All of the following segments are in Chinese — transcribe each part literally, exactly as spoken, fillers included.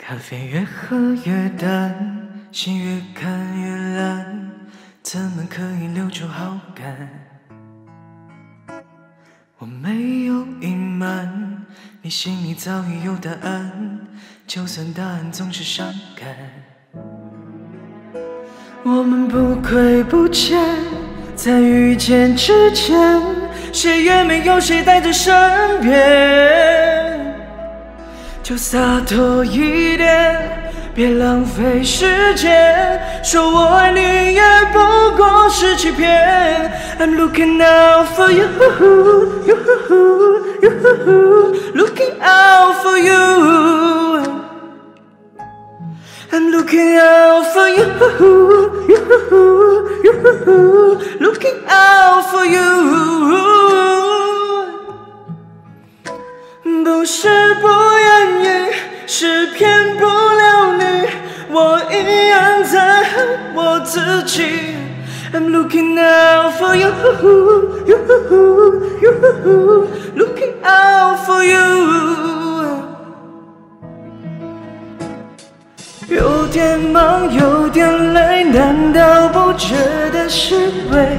咖啡越喝越淡，心越看越蓝，怎么可以留住好感？我没有隐瞒，你心里早已有答案，就算答案总是伤感。我们不亏不欠，在遇见之前，谁也没有谁待在身边，就洒脱一点，别浪费时间，说我爱你也不过是欺骗。 I'm looking out for you, you, you, looking out for you. I'm looking out for you, you, you, looking out for you. 不是不愿意，是骗不了你，我一样在恨我自己。I'm looking out for you, you, you, looking out for you. 有点忙，有点累，难道不觉得是累？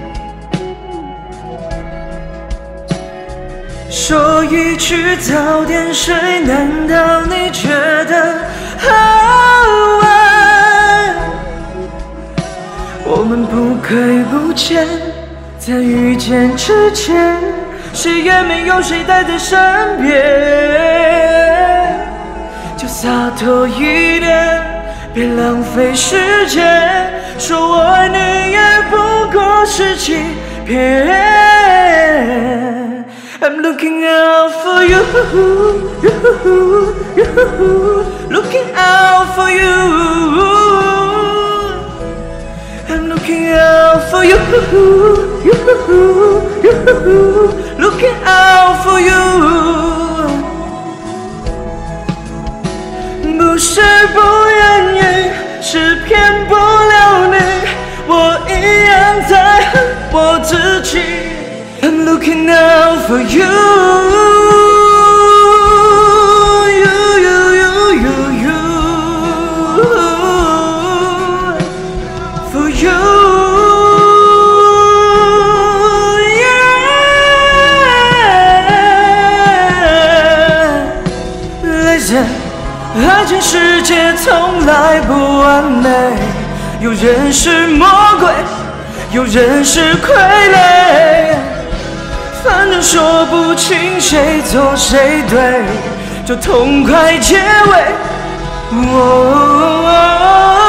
说一句早点睡，难道你觉得好晚？我们不亏不欠，在遇见之前，谁也没有谁待在身边，就洒脱一点，别浪费时间，说我爱你也不过是欺骗。I'm looking out for you, you, you, looking out for you. I'm looking out for you, you, you, looking out for you. 不是不愿意，是骗不了你，我一样在恨我自己。I'm looking out for you, you, you, you, you, you, for you, yeah. Listen, 爱情世界从来不完美，有人是魔鬼，有人是傀儡。反正说不清谁错谁对，就痛快结尾。哦哦哦